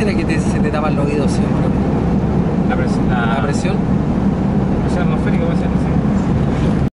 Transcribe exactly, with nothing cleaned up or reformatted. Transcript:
será que te, se te tapan los oídos siempre? La presión, la, ¿La presión? presión atmosférica puede ser, no sé.